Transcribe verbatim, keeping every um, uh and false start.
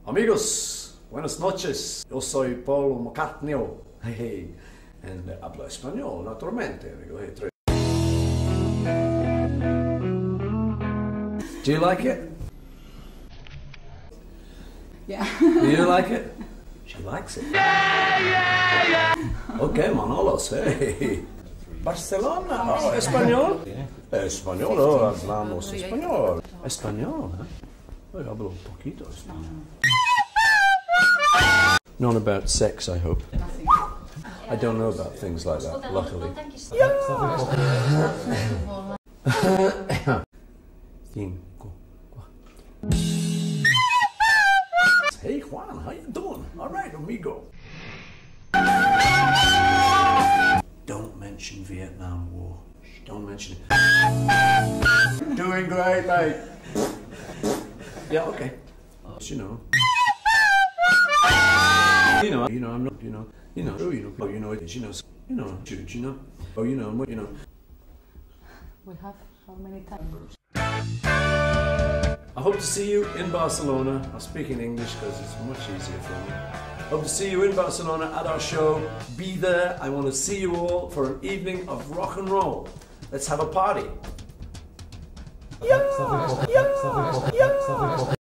Amigos, buenas noches. Yo soy Paul McCartney. Hey, hey. And uh, hablo español, naturalmente. Amigo. Hey, tres. Do you like it? Yeah. Do you like it? She likes it. Yeah, yeah, yeah. Okay, Manolos, hey. Barcelona, oh, español. Español, oh, hablamos español. Español, ¿eh? Yo hablo un poquito español. Not about sex, I hope. Nothing. I don't know about things like that, luckily. Cinco. Hey Juan, how you doing? All right, amigo. Don't mention Vietnam War. Don't mention it. Doing great, mate. Yeah, okay. You know. You know, you know, I'm not, you know, you know, you know, you know, you know, you know, you know, oh, you know, you know. We have how many times? I hope to see you in Barcelona. I'll speak in English because it's much easier for me. Hope to see you in Barcelona at our show. Be there. I want to see you all for an evening of rock and roll. Let's have a party. Yeah, yeah, yeah.